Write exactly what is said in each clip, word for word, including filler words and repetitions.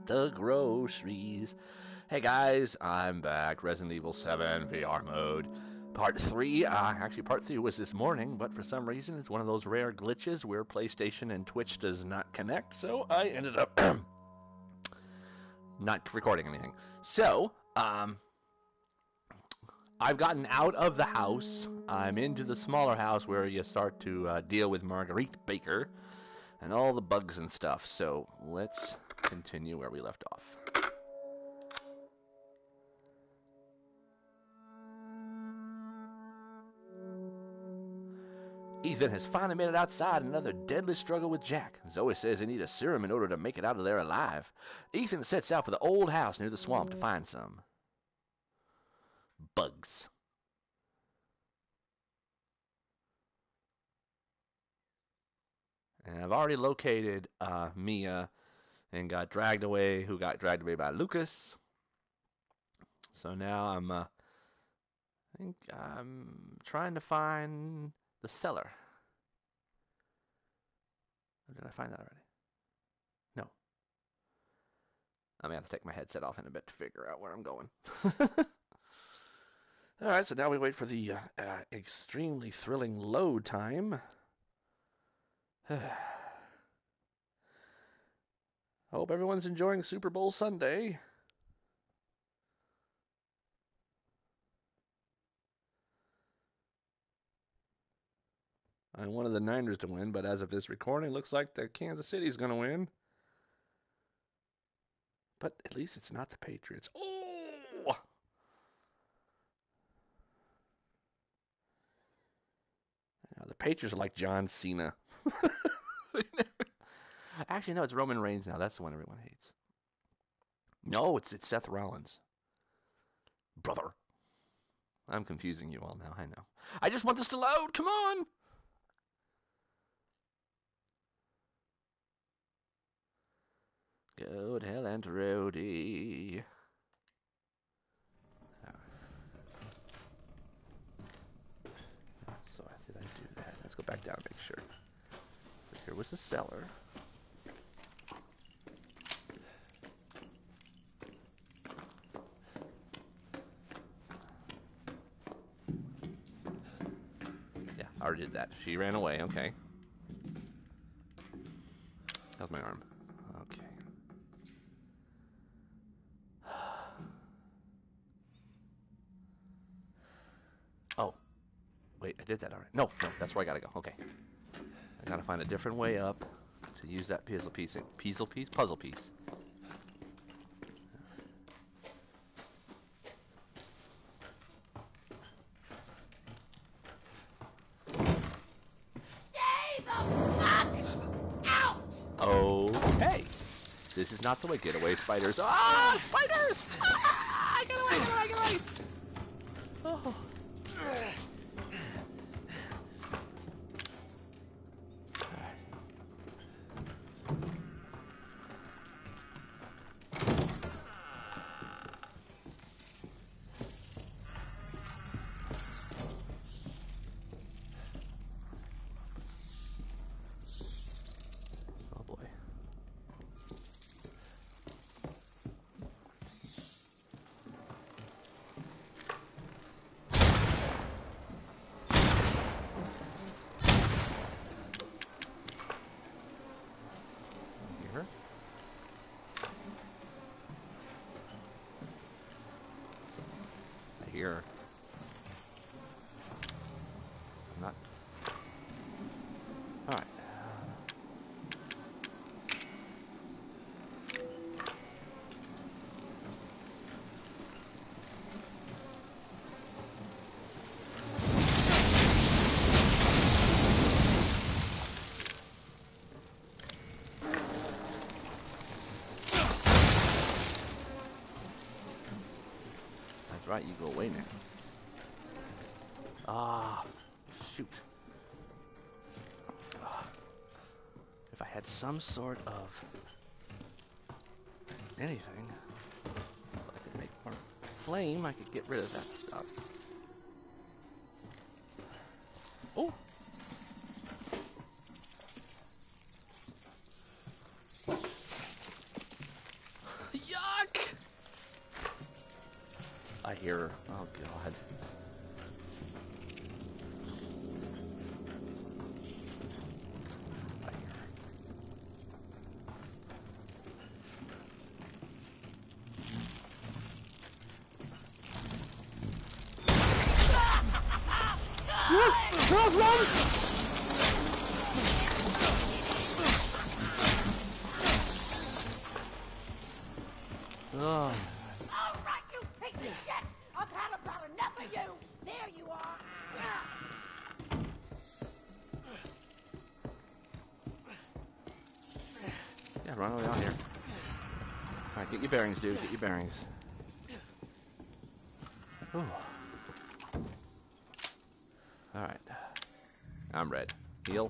the groceries. Hey guys, I'm back. Resident Evil seven V R mode. Part three, uh, actually part three was this morning, but for some reason it's one of those rare glitches where PlayStation and Twitch does not connect, so I ended up not recording anything. So, um, I've gotten out of the house. I'm into the smaller house where you start to uh, deal with Marguerite Baker and all the bugs and stuff. So let's continue where we left off. Ethan has finally made it outside in another deadly struggle with Jack. Zoe says they need a serum in order to make it out of there alive. Ethan sets out for the old house near the swamp to find some bugs. And I've already located uh, Mia and got dragged away, who got dragged away by Lucas. So now I'm, uh, I think I'm trying to find the cellar. Or did I find that already? No. I may have to take my headset off in a bit to figure out where I'm going. All right, so now we wait for the uh, uh, extremely thrilling load time. Hope everyone's enjoying Super Bowl Sunday. I wanted the Niners to win, but as of this recording, looks like the Kansas City's going to win. But at least it's not the Patriots. Oh! Now, the Patriots are like John Cena. Actually, no, it's Roman Reigns now. That's the one everyone hates. No, it's it's Seth Rollins. Brother. I'm confusing you all now, I know. I just want this to load. Come on. Go to hell and Rody. So did I do that? Let's go back down and make sure. So here was the cellar. Yeah, I already did that. She ran away. Okay. How's my arm? Okay. Oh. Wait, I did that already. No, no, that's where I gotta go. Okay. I gotta find a different way up to use that puzzle piece. Puzzle piece? Puzzle piece. Stay the fuck out! Okay. This is not the way. Get away, spiders. Ah, spiders! Ah, get away, get away, get away! Oh. Oh boy. Here. I hear. I'm not. All right. That's right, you go away now. Ah, shoot. Ah. If I had some sort of anything, I could make more flame, I could get rid of that stuff. Oh! hear. Oh God. Oh. All right, you piece of shit! I've had about enough of you! There you are! Yeah, run away out here. Alright, get your bearings, dude. Get your bearings. Ooh. Alright. I'm red. Heal.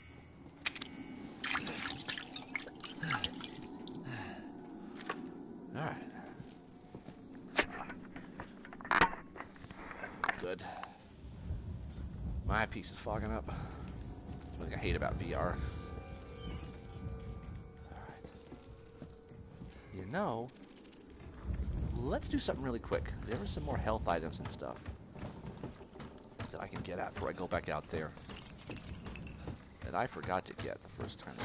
Alright. Good. My piece is fogging up. That's one thing I hate about V R. Alright. You know, let's do something really quick. There are some more health items and stuff that I can get at before I go back out there that I forgot to get the first time.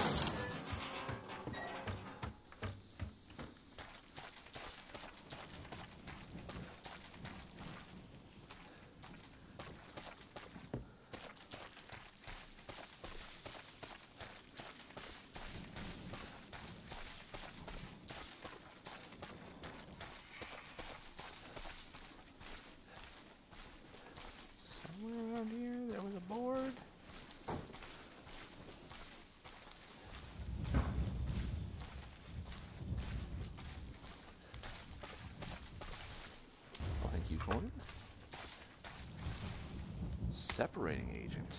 Somewhere around here, there was a board. Oh, thank you, coin. Separating agent.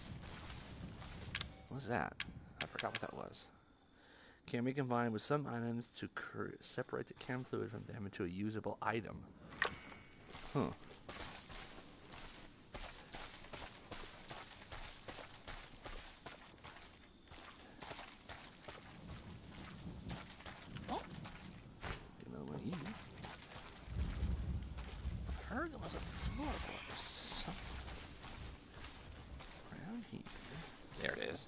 What's that? I forgot what that was. Can be combined with some items to cur separate the chem fluid from them into a usable item. Huh. Another one of you. I heard there was a floor or something around here. There it is.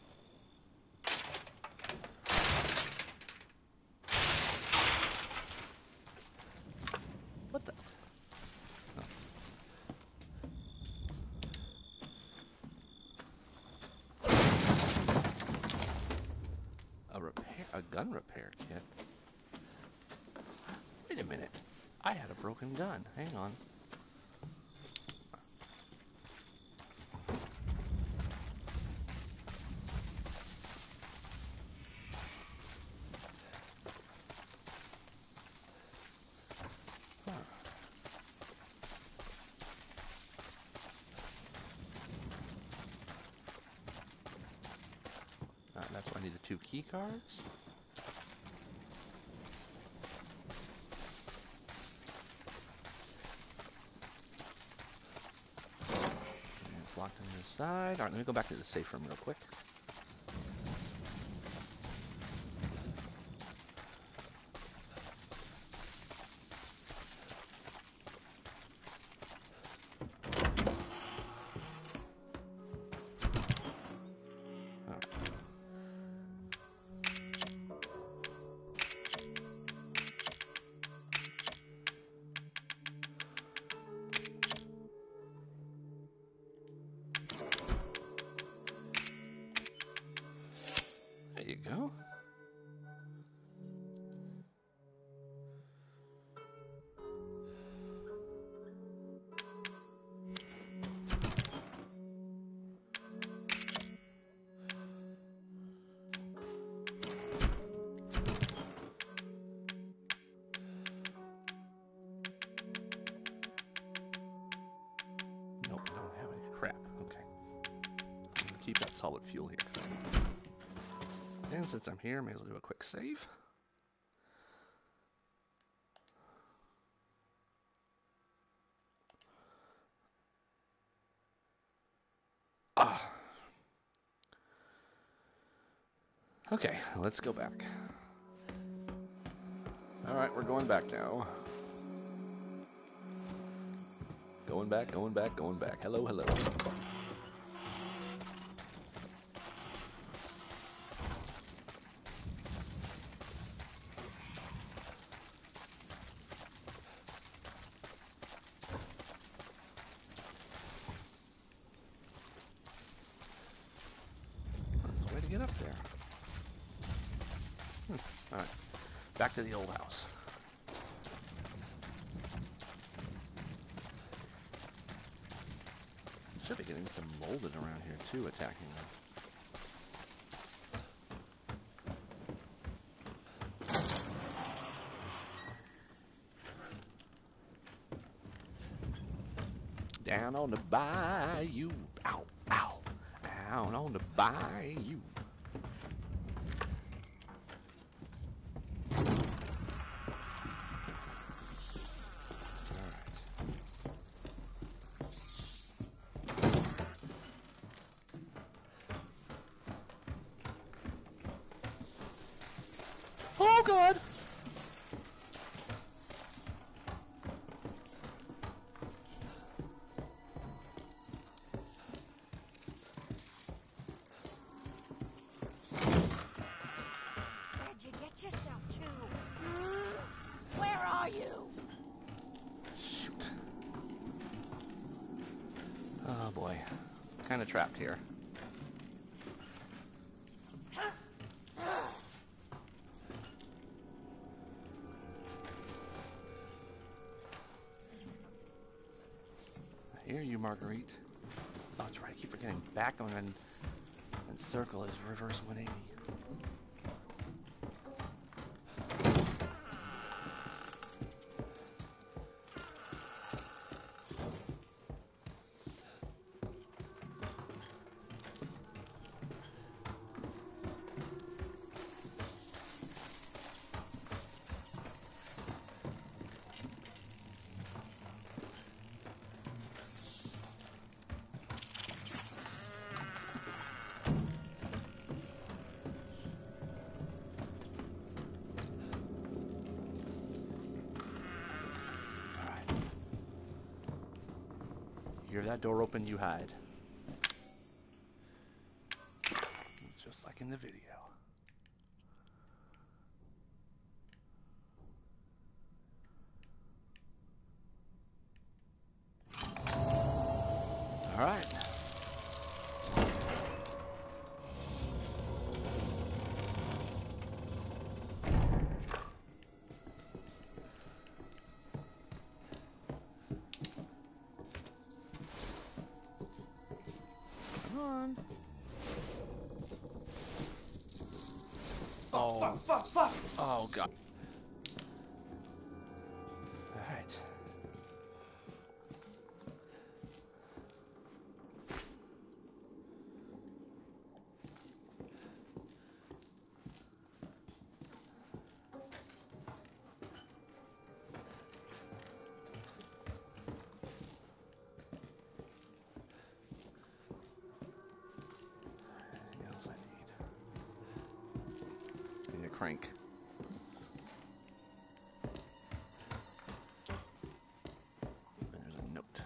What the? Oh. A repair, a gun repair kit. Wait a minute. I had a broken gun. Hang on. Huh. Alright, that's why I need the two key cards. And it's locked on the side. Alright, let me go back to the safe room real quick. There you go. Nope, I don't have any crap. Okay. I'm gonna keep that solid fuel here. And since I'm here, I may as well do a quick save. Ah. Okay, let's go back. Alright, we're going back now. Going back, going back, going back. Hello, hello. There's a way to get up there. Hmm. All right. Back to the old house. Should be getting some molded around here too, attacking them. Down on the bayou, ow, ow, down on the bayou. Oh, God! Where'd you get yourself to? Where are you? Shoot. Oh, boy. Kind of trapped here. I hear you, Marguerite. Oh, that's right. I keep forgetting. Back on and, and circle is reverse one eighty. Hear that door open, you hide. Just like in the video. All right. Come on. Oh, Fuck, fuck, fuck! oh God. All right. Anything else I need? Need a crank. And there's a note.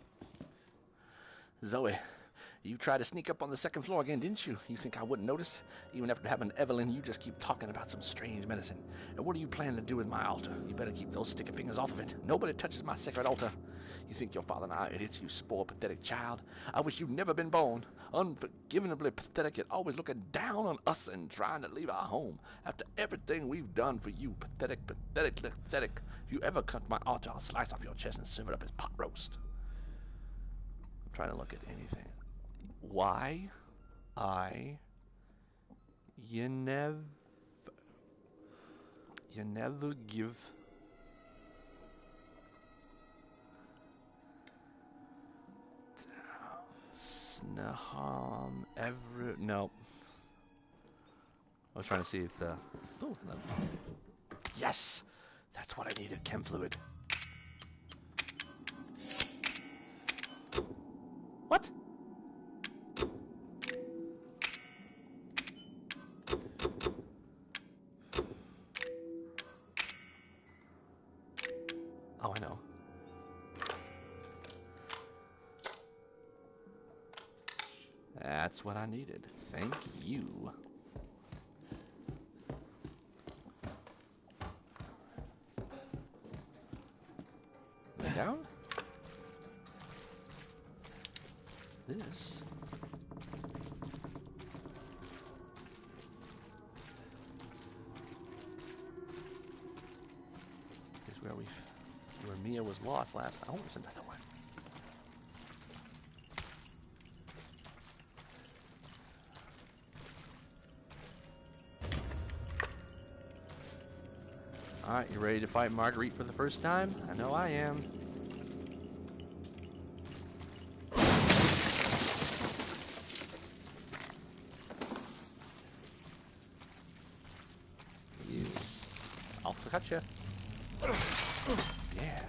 Zoe, you tried to sneak up on the second floor again, didn't you? You think I wouldn't notice? Even after having Evelyn, you just keep talking about some strange medicine. And what are you planning to do with my altar? You better keep those sticky fingers off of it. Nobody touches my sacred altar. You think your father and I are idiots, you spoiled, pathetic child? I wish you'd never been born. Unforgivably pathetic, yet always looking down on us and trying to leave our home after everything we've done for you. Pathetic, pathetic, pathetic. If you ever cut my altar, I'll slice off your chest and serve it up as pot roast. I'm trying to look at anything. Why? I... You never... You never give... Snaham ever... Nope. I was trying to see if the... Oh, hello. Yes! That's what I needed, chem fluid. What? Oh, I know. That's what I needed. Thank you. Lay down. This. Is where we, where Mia was lost last. Oh, there's another one. Alright, you ready to fight Marguerite for the first time? I know I am. You. I'll cut you. Yeah.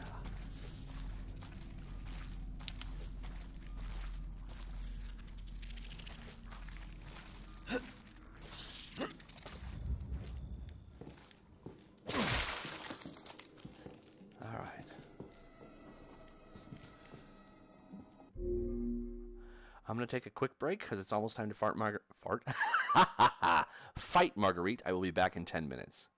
I'm going to take a quick break because it's almost time to fart Margar- fart? Fight Marguerite. I will be back in ten minutes.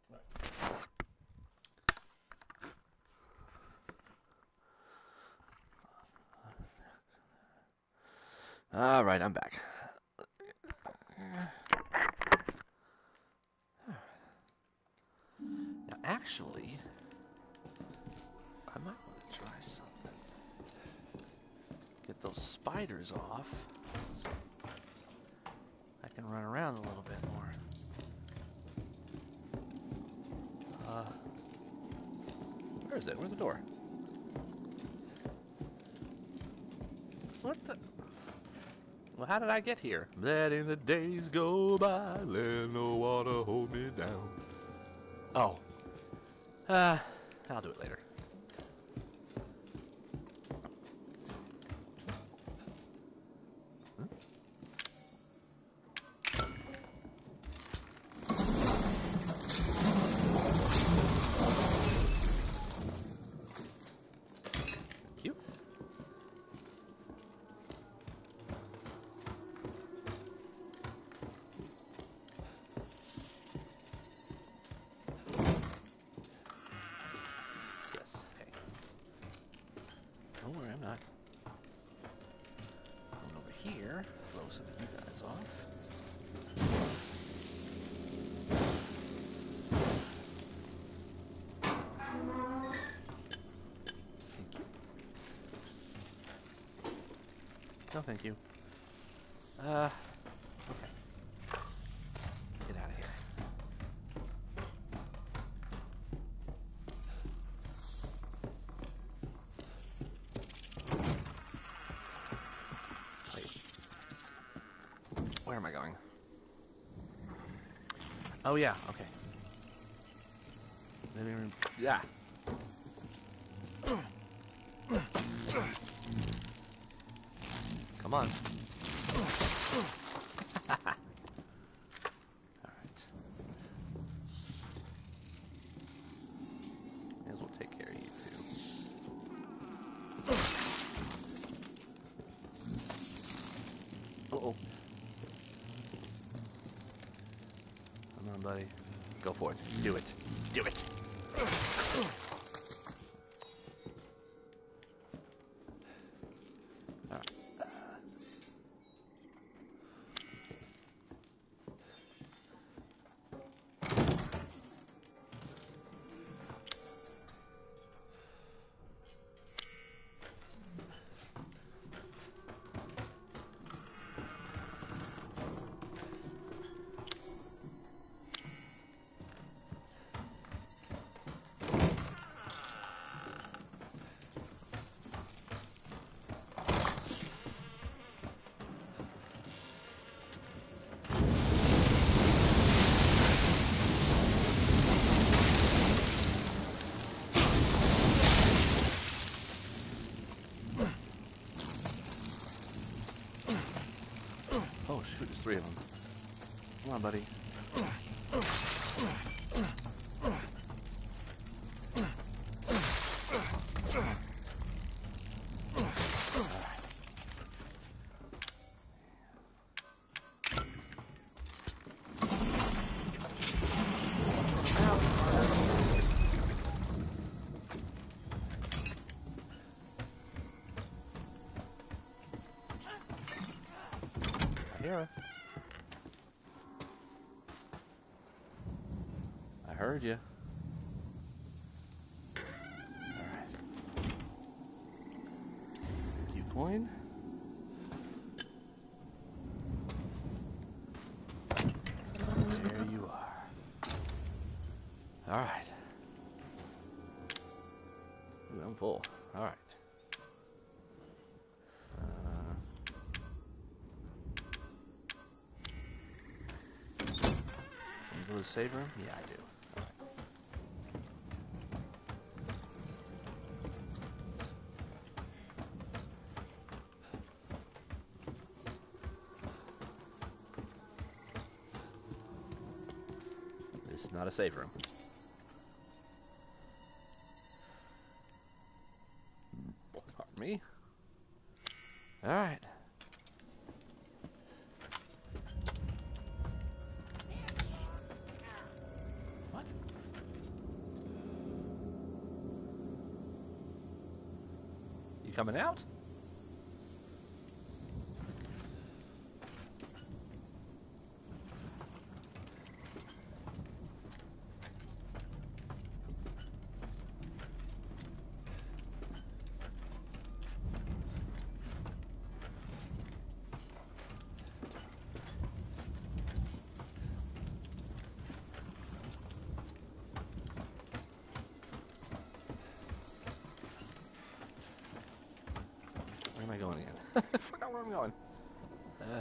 All right, I'm back. Now, actually, I might want to try something. Get those spiders off. So I can run around a little bit more. Uh, where is it? Where's the door? What the? Well, how did I get here? Letting the days go by, let no water hold me down. Oh. Uh, I'll do it later. Hmm? Thank you. Don't worry, I'm not. Going over here, blow some of you guys off. Thank you. No, thank you. Uh, okay. Get out of here. Where am I going? Oh, yeah, okay. Living room. Yeah. Come on. Alright. May as well take care of you, too. Uh-oh. Come on, buddy. Go for it. Do it. Do it. All right. Oh, shoot, there's three of them. Come on, buddy. I hear her. I heard you. Alright. Q coin. There you are. Alright. Ooh, I'm full. Alright. Uh, you go to the save room? Yeah, I do. This is not a save room. Pardon me. Alright. What? You coming out? Where am I going again? I forgot where I'm going. Uh.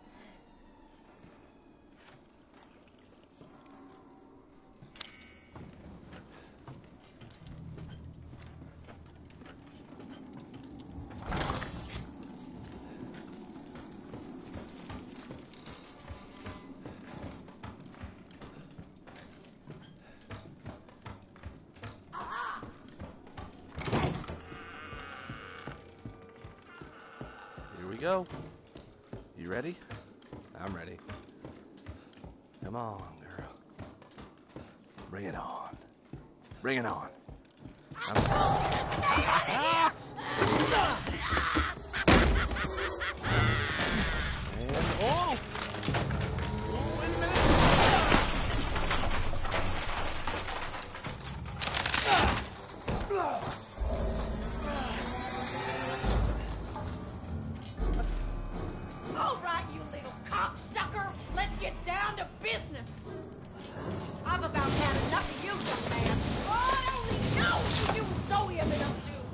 Here we go. You ready? I'm ready. Come on, girl. Bring it on. Bring it on. I'm and oh! Oh, wait a minute. All right, you little cocksucker. Let's get down to business. I've about had enough of you, young man. God only knows what you and Zoe have been up to.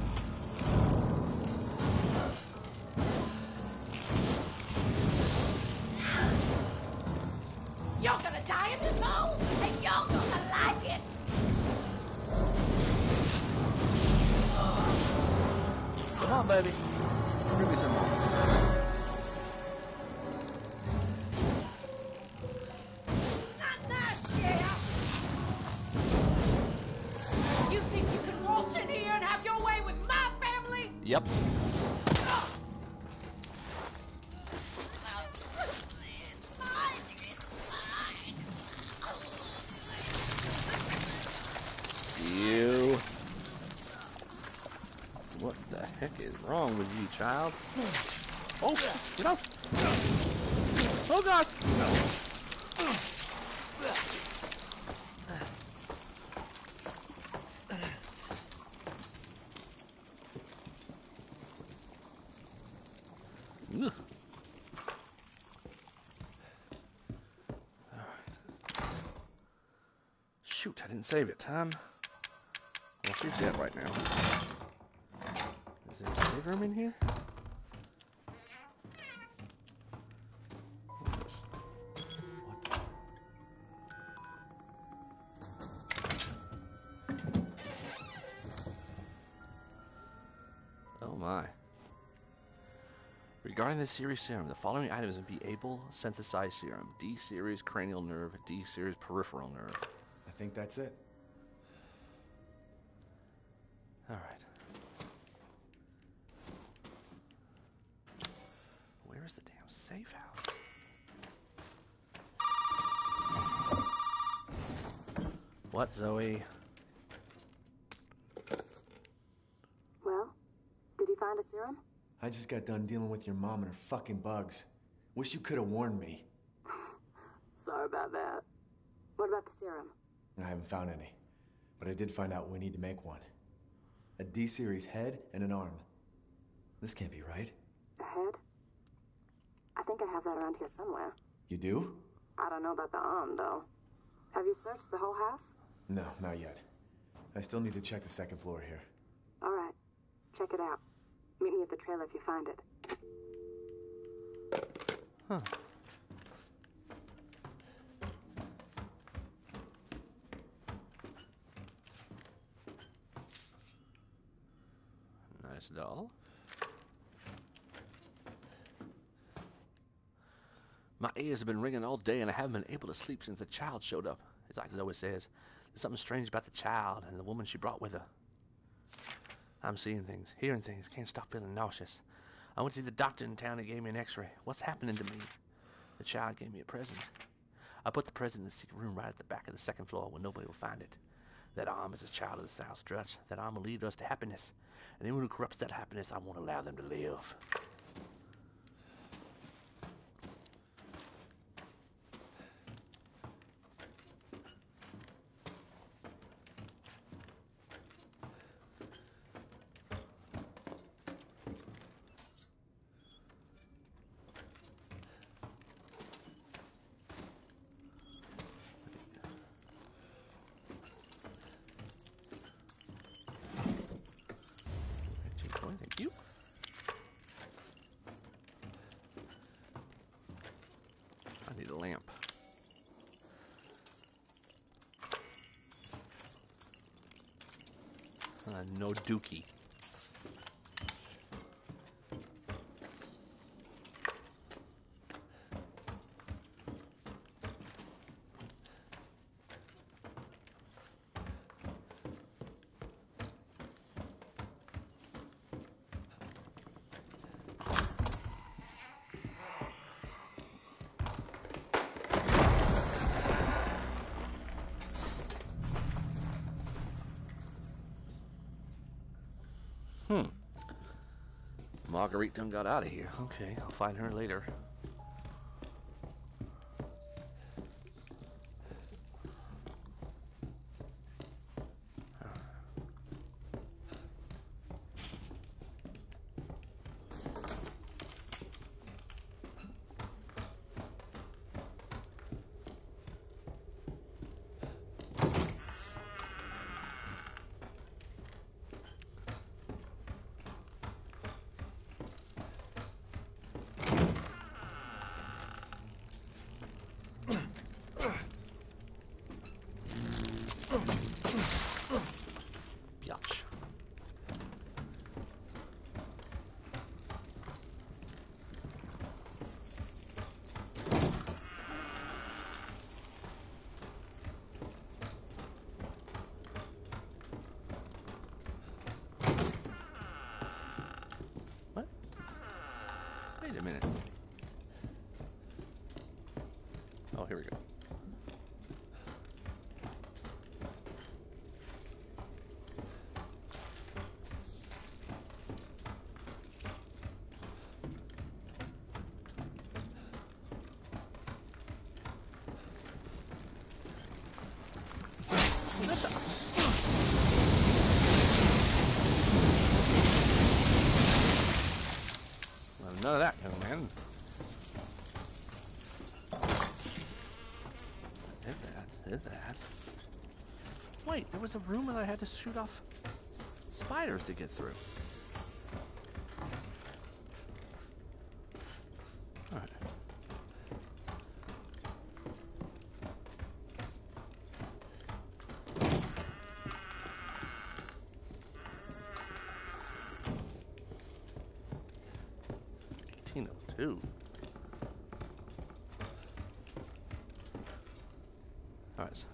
You're gonna die in this hole, and you're gonna like it. Come on, baby. Bring me some more. Not nice, yeah. You think you can waltz in here and have your way with my family? Yep. You. What the heck is wrong with you, child? Oh, get up! Oh God! Ugh. Shoot, I didn't save it. Um, well, she's dead right now. Is there a save room in here? What is this? What? Oh my. Regarding the series serum, the following items would be able synthesized serum: D series cranial nerve, D series peripheral nerve. I think that's it. All right. Where is the damn safe house? What, Zoe? Well, did you find a serum? I just got done dealing with your mom and her fucking bugs. Wish you could have warned me. Sorry about that. What about the serum? I haven't found any, but I did find out we need to make one. A D-series head and an arm. This can't be right. A head? I think I have that around here somewhere. You do? I don't know about the arm, though. Have you searched the whole house? No, not yet. I still need to check the second floor here. All right. Check it out. Meet me at the trailer if you find it. Huh. Nice doll. My ears have been ringing all day and I haven't been able to sleep since the child showed up. It's like Zoe says. There's something strange about the child and the woman she brought with her. I'm seeing things, hearing things, can't stop feeling nauseous. I went to the doctor in town and gave me an x-ray. What's happening to me? The child gave me a present. I put the present in the secret room right at the back of the second floor where nobody will find it. That arm is a child of the South Stretch. That arm will lead us to happiness. And anyone who corrupts that happiness, I won't allow them to live. Thank you. I need a lamp. Uh, no dookie. Hmm. Marguerite done got out of here. Okay, I'll find her later. Biatch. What? Wait a minute. Oh, here we go. Well, none of that, young man. Did that, did that. Wait, there was a room that I had to shoot off spiders to get through. Alright. eighteen oh two. All right.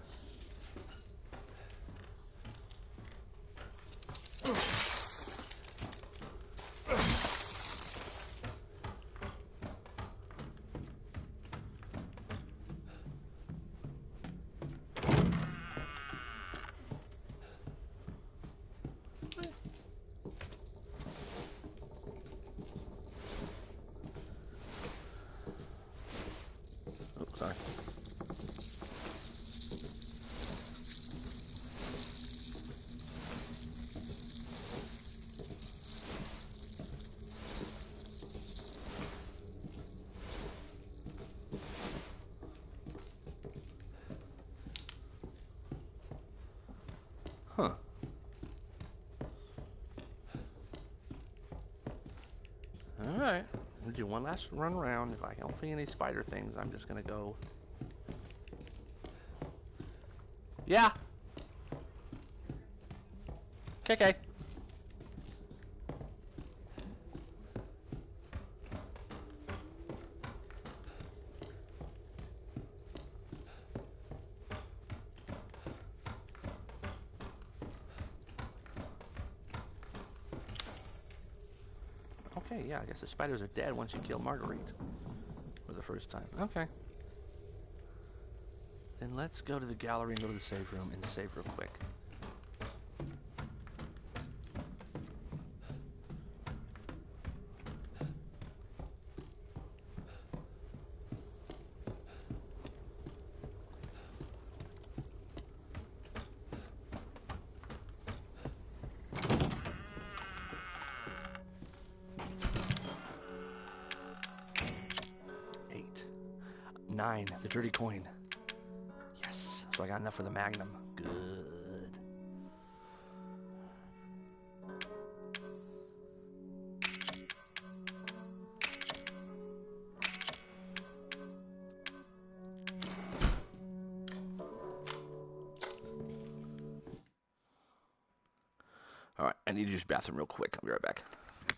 Oh, sorry. Huh. Alright. We'll do one last run around. If I don't see any spider things, I'm just gonna go. Yeah. K K. Okay, yeah, I guess the spiders are dead once you kill Marguerite. For the first time. Okay. Then let's go to the gallery and go to the save room and save real quick. nine, the dirty coin. Yes, so I got enough for the Magnum. Good. All right, I need to use the bathroom real quick. I'll be right back.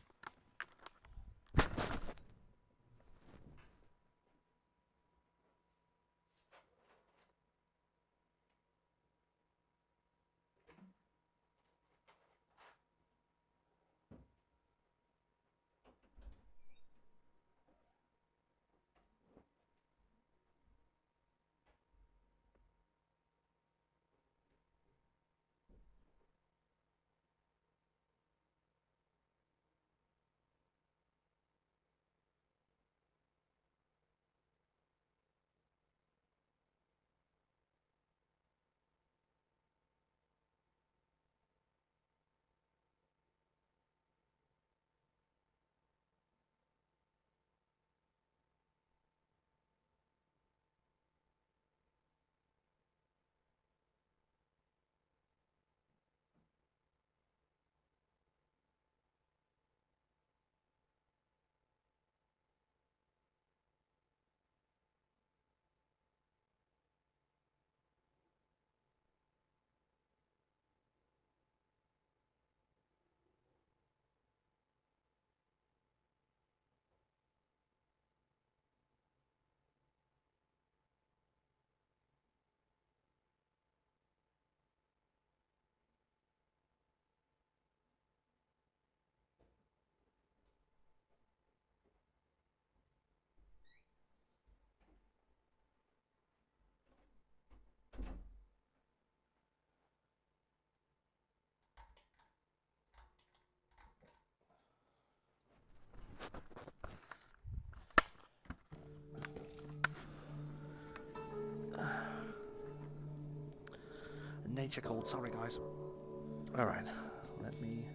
Nature cold, sorry guys. Alright, let me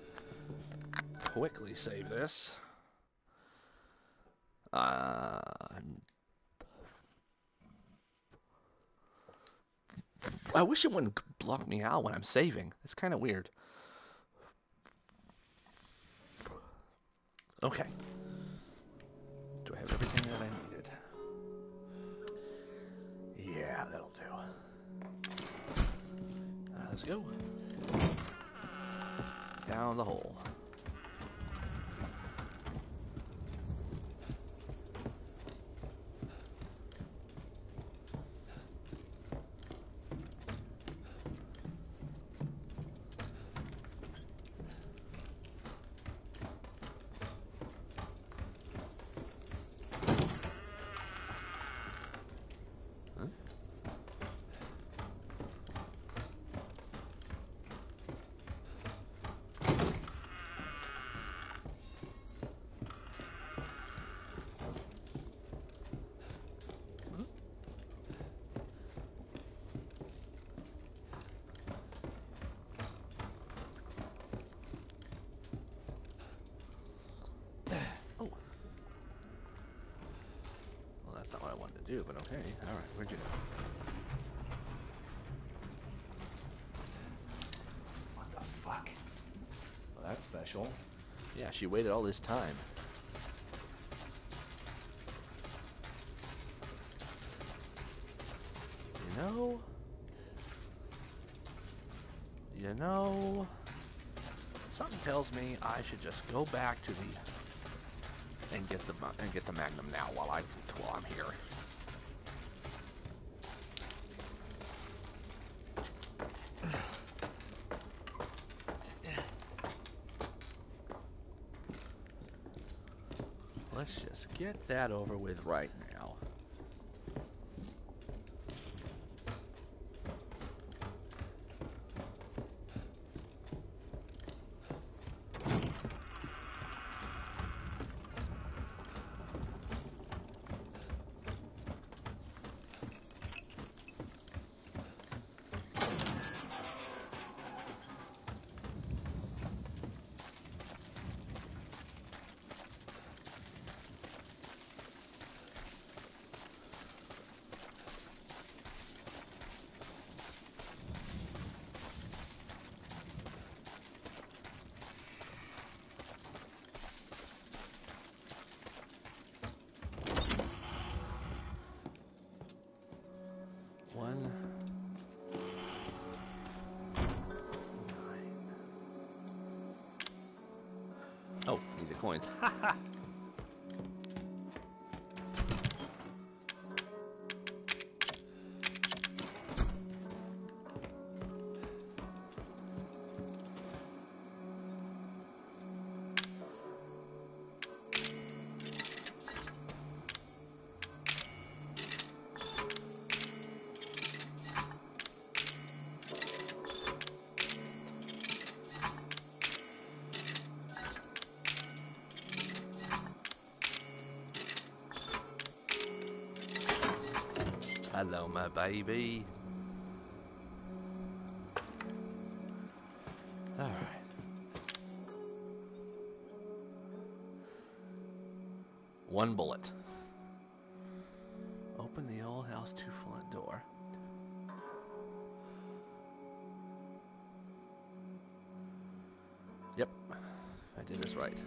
quickly save this. Uh, I wish it wouldn't block me out when I'm saving. It's kind of weird. Okay. Do I have everything that I needed? Yeah, that'll do. Uh, let's go. Down the hole. Do, but okay. All right, where'd you go? What the fuck? Well, that's special. Yeah, she waited all this time. You know? You know? Something tells me I should just go back to the and get the and get the Magnum now while I while I'm here. Let's just get that over with right now. your coins. Ha ha! Hello, my baby. All right. One bullet. Open the old house two front door. Yep, I did this right.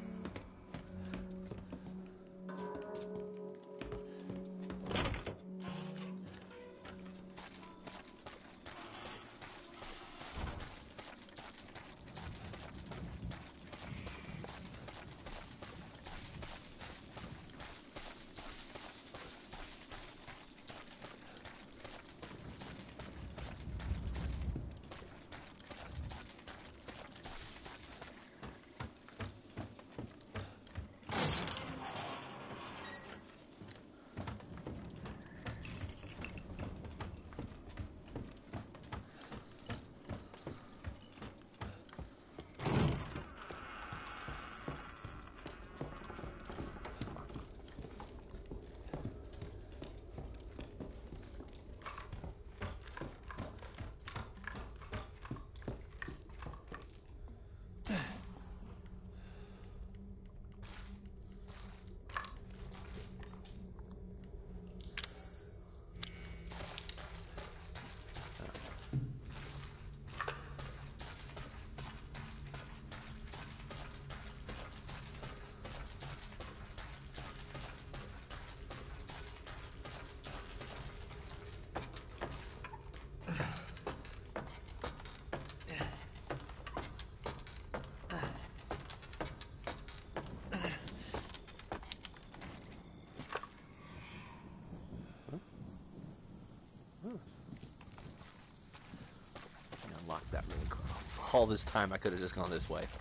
Unlock that really quick. All this time I could have just gone this way.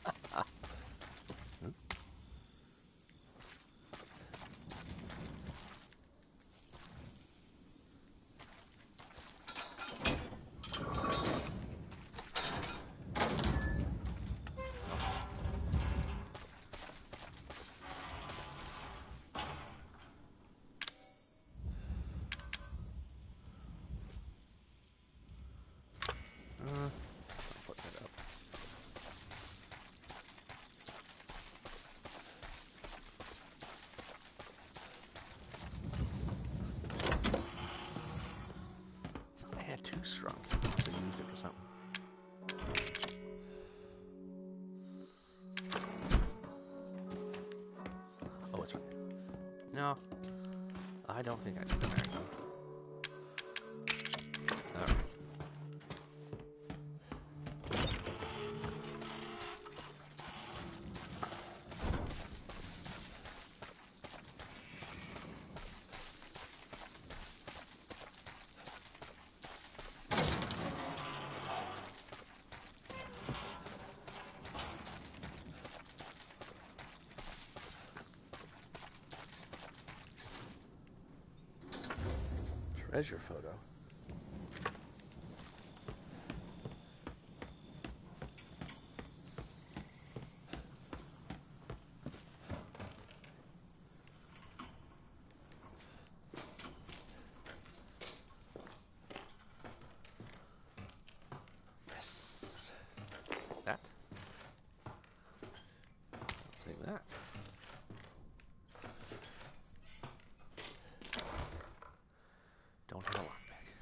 Too strong. They used it for something. Oh, it's right. No, I don't think I need the magnum. All right. Treasure photo. Yes. That. I'll take that. Don't have a lockpick.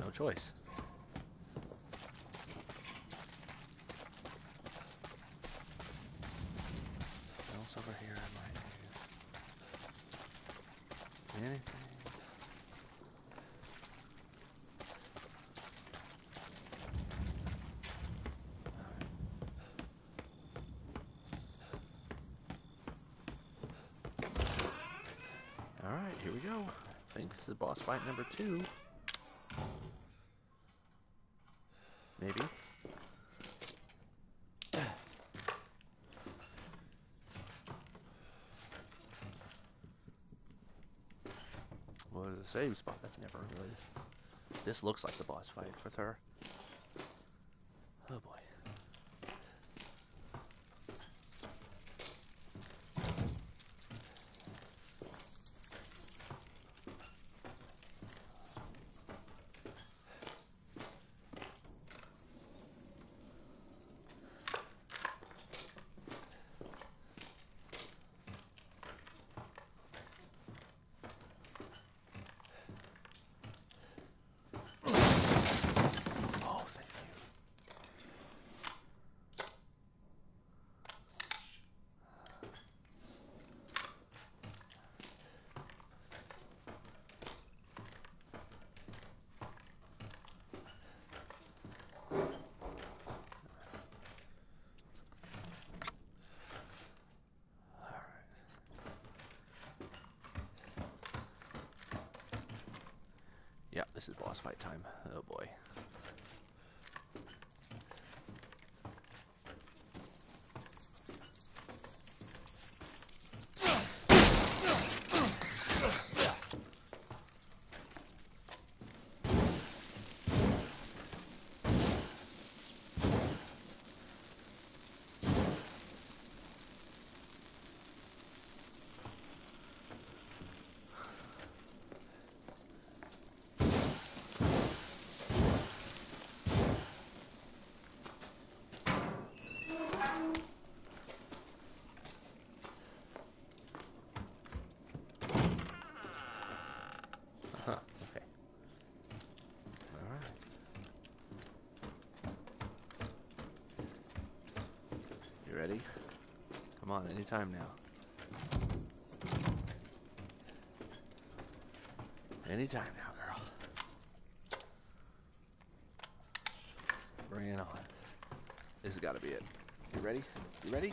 No choice. What else over here I might use? Anything? Alright, here we go. I think this is boss fight number two. Maybe. What is a save spot? That's never good. This looks like the boss fight with her. Oh boy. Yeah, this is boss fight time. Oh boy. Huh, okay. Alright. You ready? Come on, anytime now. Anytime now, girl. Bring it on. This has got to be it. You ready? You ready?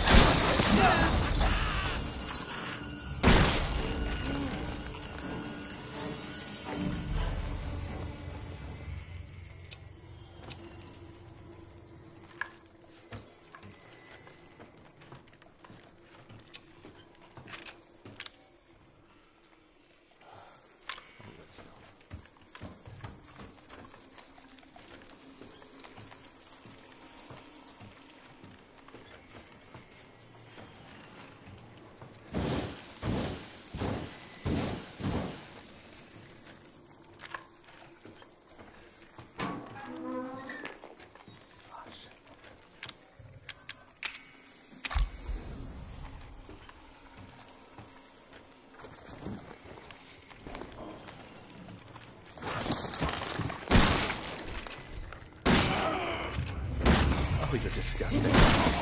Oh, you're disgusting.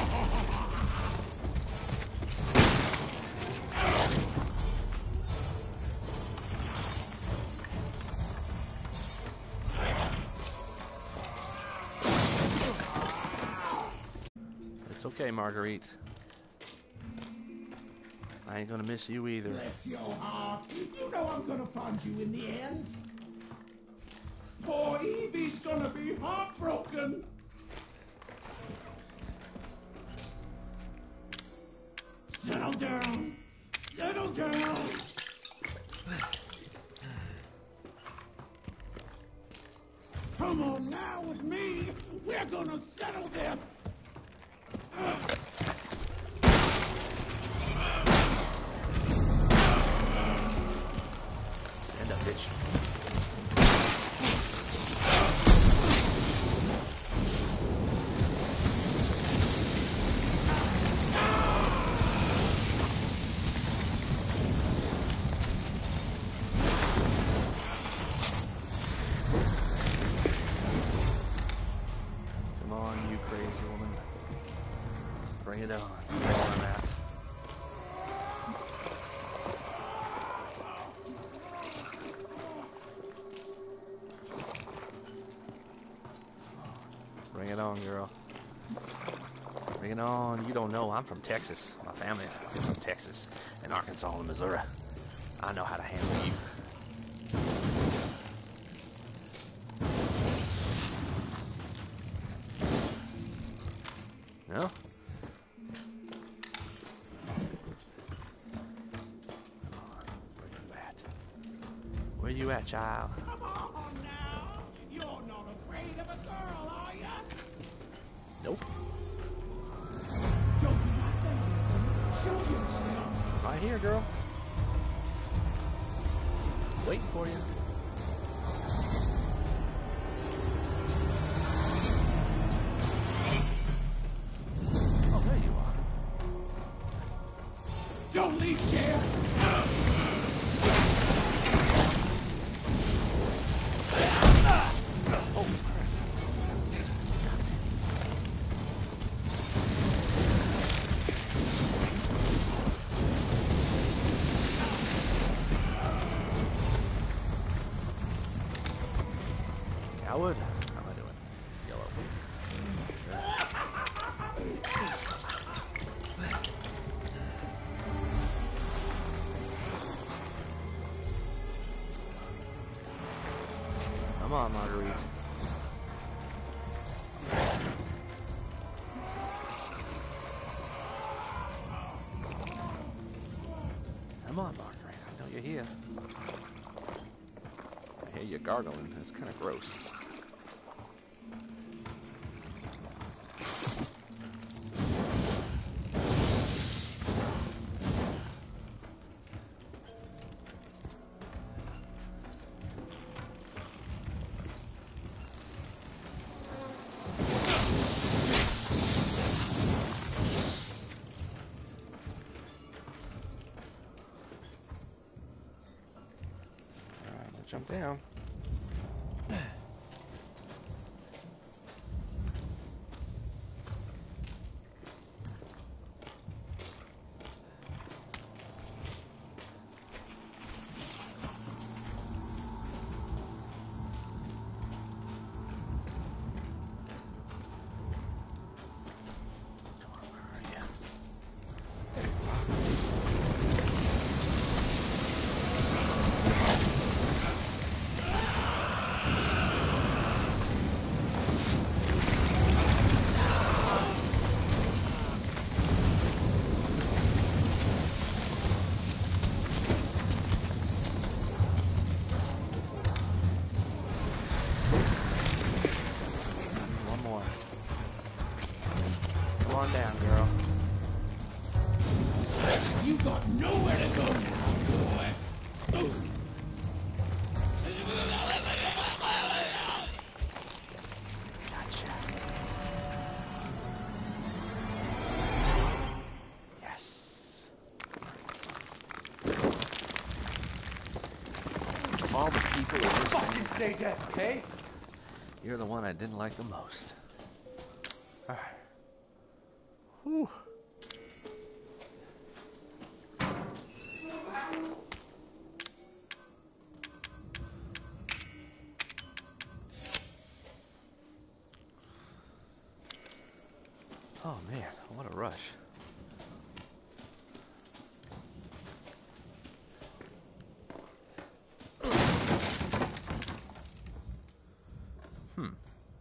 It's okay, Marguerite. I ain't gonna miss you either. Bless your heart. You know I'm gonna find you in the end. Poor Evie's gonna be heartbroken. Settle down. Settle down. Come on now with me. We're gonna settle this. Stand up, bitch. Bring it on. Bring it on, Matt. Bring it on, girl. Bring it on. You don't know. I'm from Texas. My family is from Texas and Arkansas and Missouri. I know how to handle you. No? Where you at? Where you at, child? Come on now. You're not afraid of a girl, are ya? Nope. Don't be like that. Show yourself. Right here, girl. Waiting for you. Oh, there you are. Don't leave, Jer. Oh, crap. Coward. How am I doing? Yellow. Come on, Marguerite. Come on, Marguerite. I know you're here. I hear you gargling. It's kind of gross. Alright, let's jump down. Come on, where are you? There you are. One more. Come on down, girl. You got nowhere to go now, boy. Ooh. Gotcha. Yes. All the people in this Fucking stay dead, okay? You're the one I didn't like the most. Alright. Whew. Oh man, what a rush. Hmm.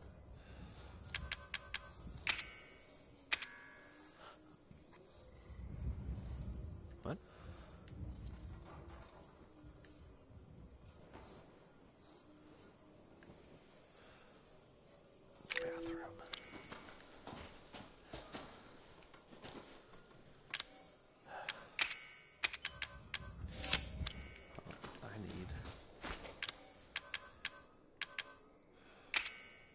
What? Bathroom. I need.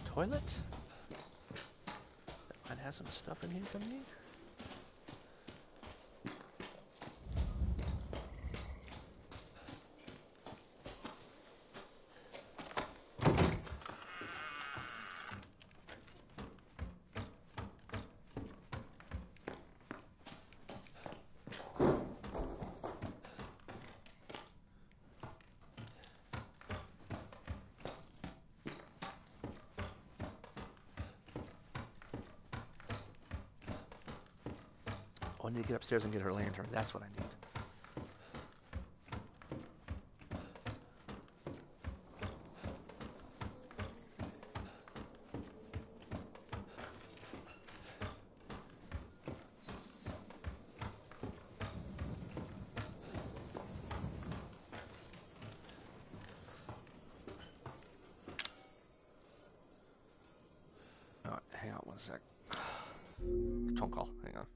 toilet? That might have some stuff in here for me. Oh, I need to get upstairs and get her lantern. That's what I need. All right, hang on one sec. Phone call. Hang on.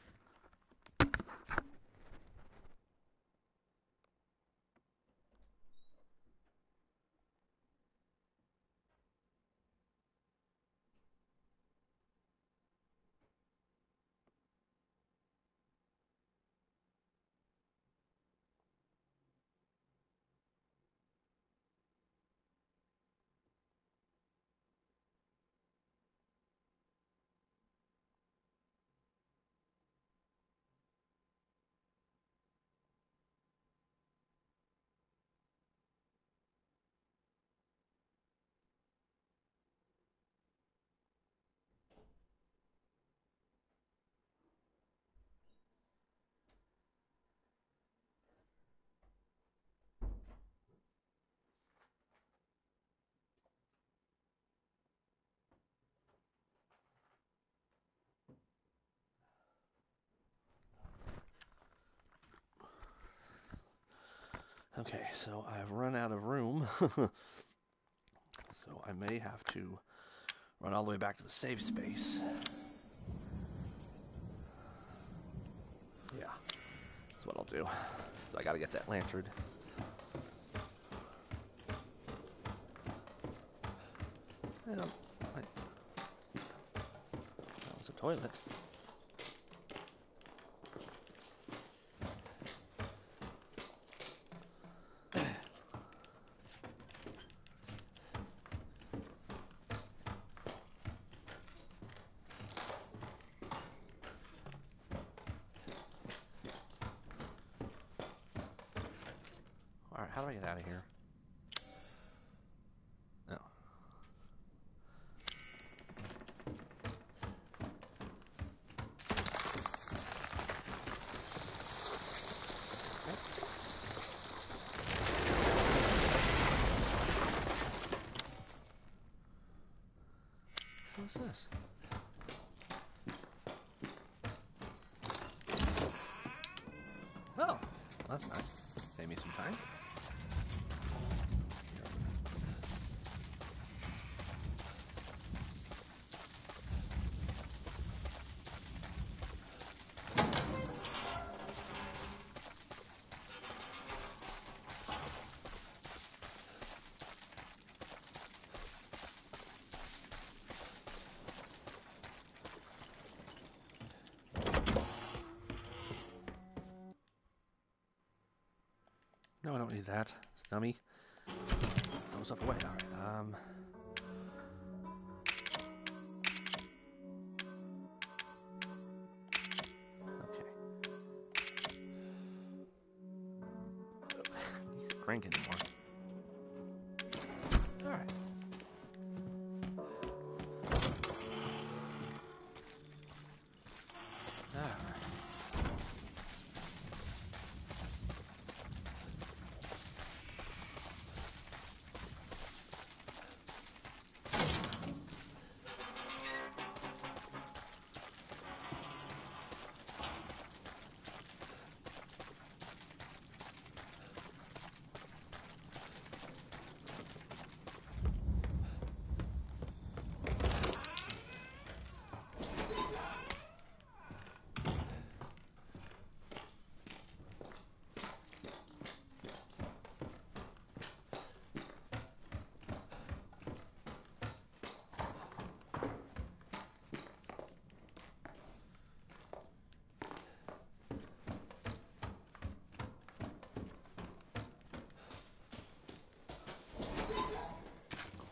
Okay, so I've run out of room. So I may have to run all the way back to the safe space. Yeah, that's what I'll do. So I gotta get that lantern. I don't... I, that was a toilet. Alright, how do I get out of here? No. What's this? Oh, that's nice. Save me some time. No, I don't need that. Dummy. Throw stuff away. Alright, um... okay. He's cranking anymore. Alright. Alright.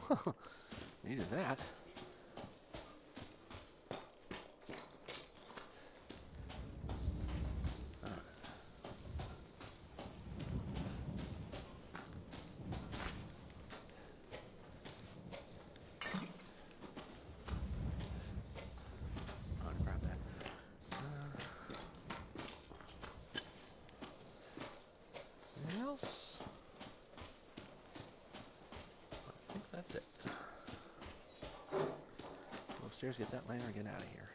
Needed that. I'll grab that. Uh, anything else? I think that's it. Go upstairs, get that lantern, get out of here.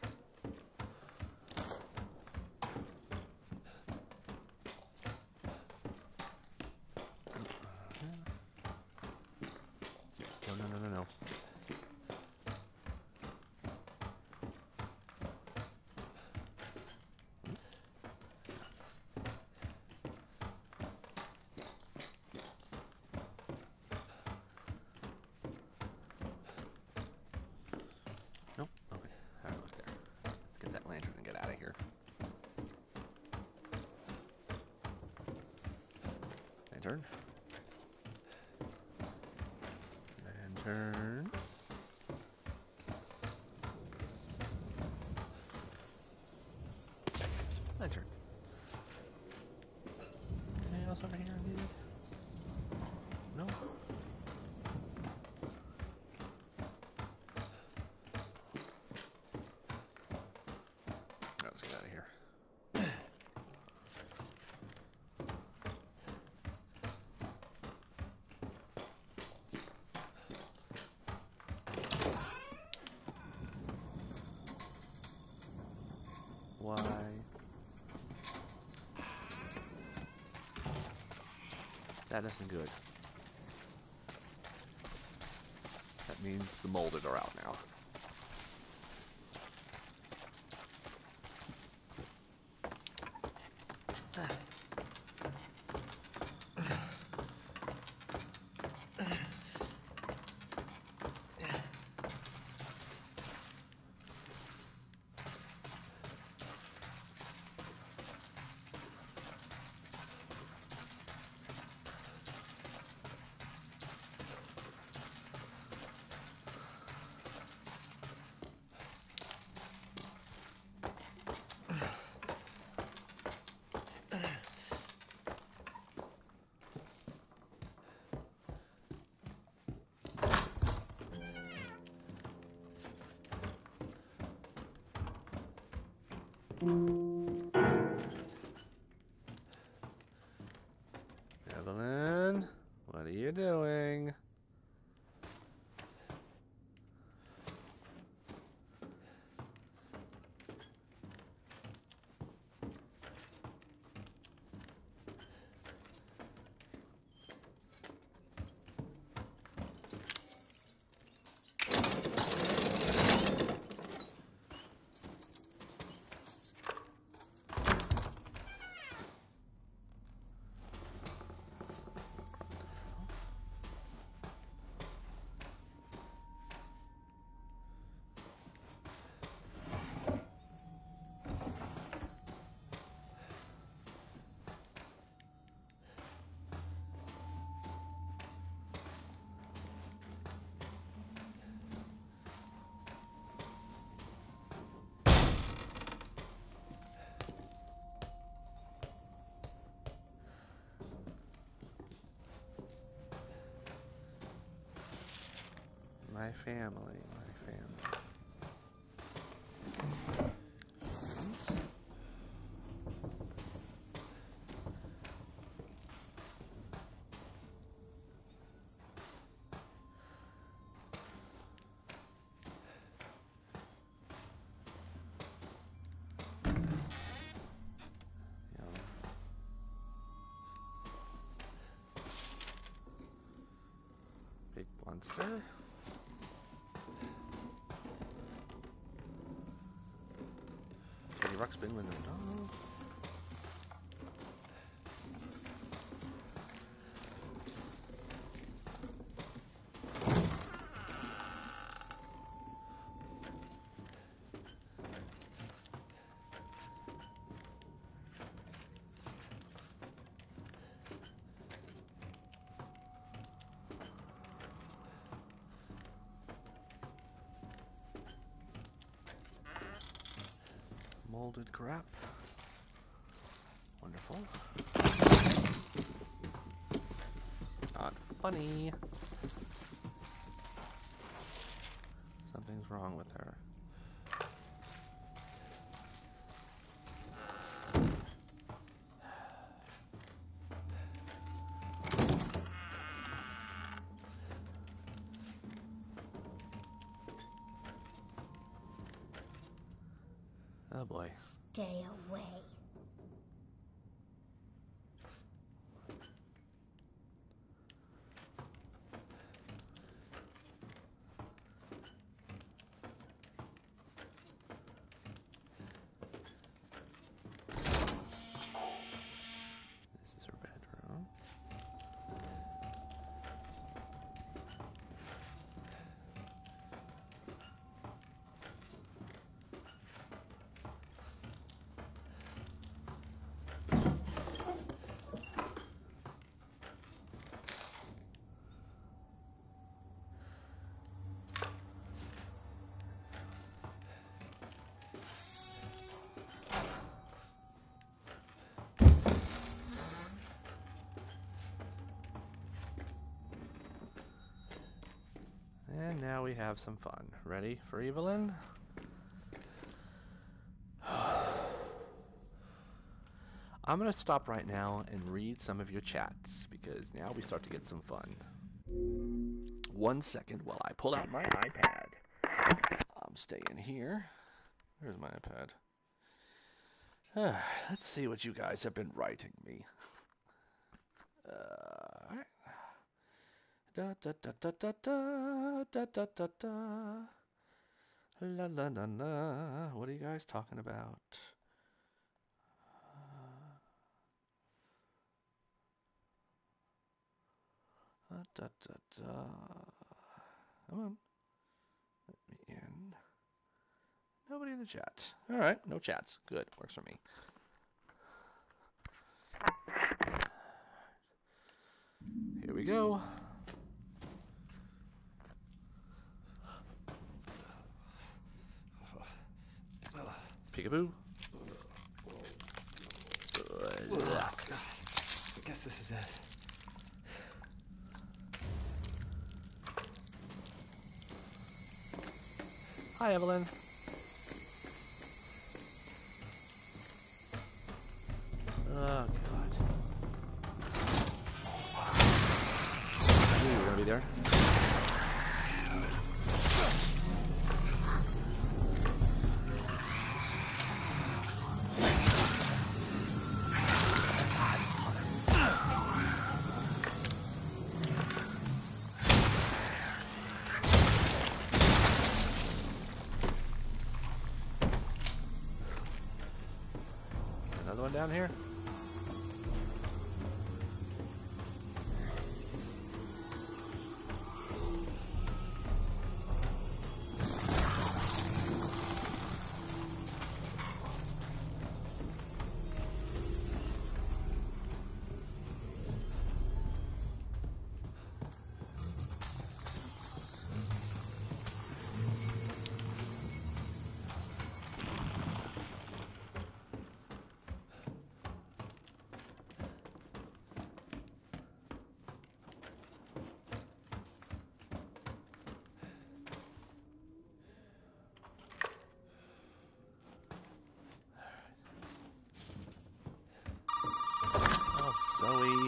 No, no, no, no, no. Nope. Okay. All right, look there. Let's get that lantern and get out of here. Lantern. Lantern. Lantern. Anything else over here needed? No? Let's get out of here. Why? That isn't good. That means the molded are out now. Evelyn, what are you doing? My family, my family. Big monster. Teddy Ruxpin with no dog. molded crap. Wonderful. Not funny. Something's wrong with her. Oh boy. Stay away. This is her bedroom. And now we have some fun. Ready for Evelyn? I'm going to stop right now and read some of your chats because now we start to get some fun. One second while I pull out my iPad. I'm staying here. Where's my iPad? Uh, let's see what you guys have been writing me. Uh, all right. Da da da da da da da da da da. La la la la. What are you guys talking about? Uh, da da da. Come on. Let me in. Nobody in the chat. All right, no chats. Good, works for me. Here we go. Peekaboo. Good luck. I guess this is it. Hi, Evelyn. Oh, God. I knew you were going to be there. Another one down here? Zoe.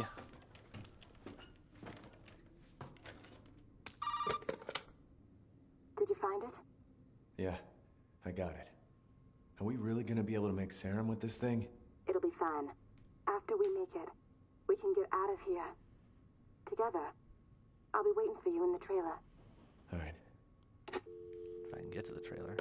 Did you find it? Yeah, I got it. Are we really gonna be able to make serum with this thing? It'll be fine. After we make it, we can get out of here. Together. I'll be waiting for you in the trailer. All right. If I can get to the trailer.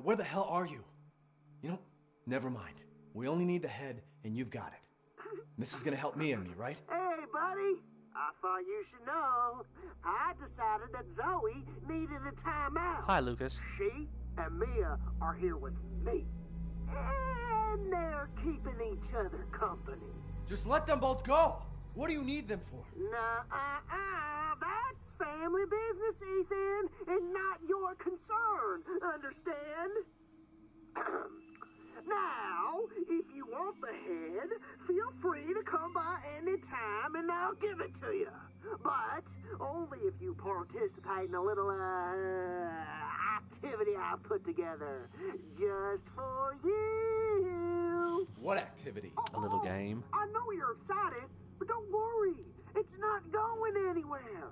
Where the hell are you? You know, never mind. We only need the head, and you've got it. This is gonna help me and me, right? Hey, buddy. I thought you should know. I decided that Zoe needed a timeout. Hi, Lucas. She and Mia are here with me. And they're keeping each other company. Just let them both go. What do you need them for? Nuh-uh-uh. That's family business, Ethan, and not your concern. Understand? Now, if you want the head, feel free to come by any time and I'll give it to you. But only if you participate in a little uh, activity I put together just for you. What activity? A little game. I know you're excited, but don't worry. It's not going anywhere.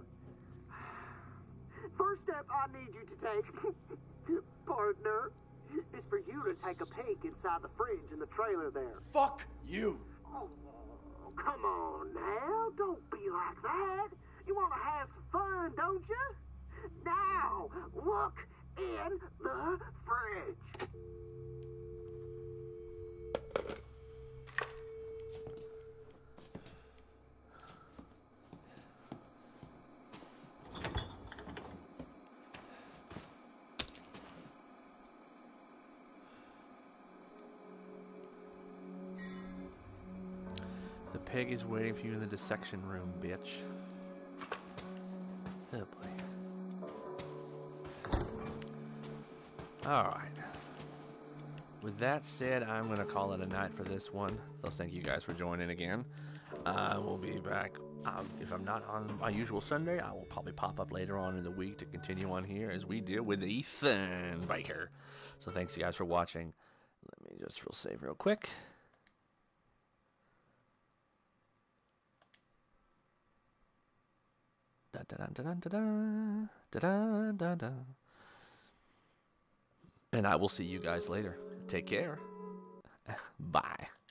First step I need you to take, partner, is for you to take a peek inside the fridge in the trailer there. Fuck you. Oh, come on now. Don't be like that. You want to have some fun, don't you? Now, look in the fridge. The pig is waiting for you in the dissection room, bitch. Oh boy. Alright. With that said, I'm going to call it a night for this one. So thank you guys for joining again. Uh, we'll be back. Um, if I'm not on my usual Sunday, I will probably pop up later on in the week to continue on here as we deal with Ethan Baker. So thanks you guys for watching. Let me just real save real quick. Da da da da da da da da da. And I will see you guys later. Take care. Bye.